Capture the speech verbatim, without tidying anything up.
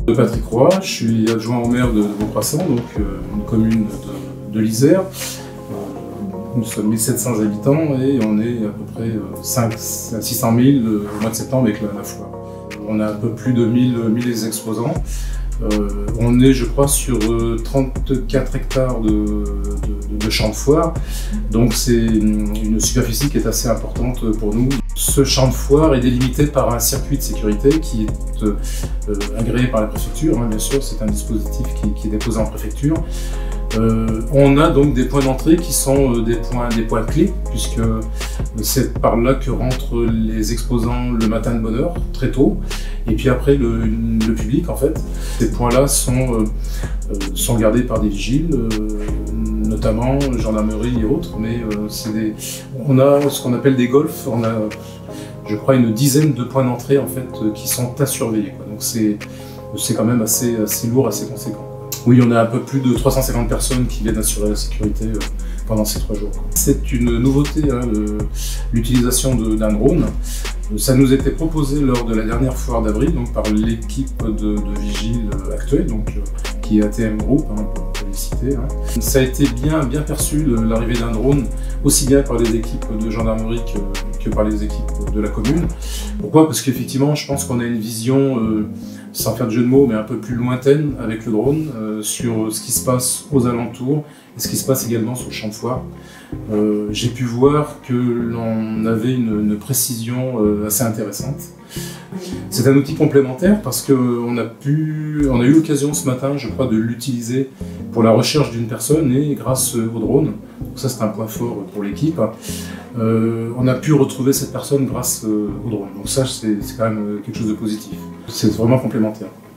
De Patrick Roy, je suis adjoint au maire de, de Beaucroissant, donc euh, une commune de, de l'Isère. Euh, nous sommes mille sept cents habitants et on est à peu près cinq à six cent mille euh, au mois de septembre avec la, la foire. On a un peu plus de mille, mille exposants. Euh, on est, je crois, sur euh, trente-quatre hectares de, de, de champs de foire, donc c'est une, une superficie qui est assez importante pour nous. Ce champ de foire est délimité par un circuit de sécurité qui est euh, agréé par la préfecture, hein, bien sûr, c'est un dispositif qui, qui est déposé en préfecture. Euh, on a donc des points d'entrée qui sont des points, des points clés, puisque c'est par là que rentrent les exposants le matin de bonne heure, très tôt, et puis après le, le public en fait. Ces points-là sont, euh, sont gardés par des vigiles, euh, notamment gendarmerie et autres, mais euh, c'est des, on a ce qu'on appelle des golfs, on a je crois une dizaine de points d'entrée en fait qui sont à surveiller, quoi. Donc c'est c'est quand même assez, assez lourd, assez conséquent. Oui, on a un peu plus de trois cent cinquante personnes qui viennent assurer la sécurité euh, pendant ces trois jours. C'est une nouveauté, hein, l'utilisation d'un drone. Ça nous était proposé lors de la dernière foire d'avril, donc par l'équipe de, de vigiles actuelle, donc euh, qui est A T M Group, hein, pour les citer. Hein. Ça a été bien, bien perçu l'arrivée d'un drone, aussi bien par les équipes de gendarmerie que, que par les équipes de la commune. Pourquoi? Parce qu'effectivement, je pense qu'on a une vision, euh, sans faire de jeu de mots, mais un peu plus lointaine avec le drone, euh, sur ce qui se passe aux alentours et ce qui se passe également sur le champ de foire. Euh, J'ai pu voir que l'on avait une, une précision euh, assez intéressante. C'est un outil complémentaire parce qu'on a pu, on a eu l'occasion ce matin, je crois, de l'utiliser pour la recherche d'une personne et grâce au drone. Donc ça, c'est un point fort pour l'équipe. Euh, on a pu retrouver cette personne grâce au drone. Donc ça, c'est quand même quelque chose de positif. C'est vraiment complémentaire.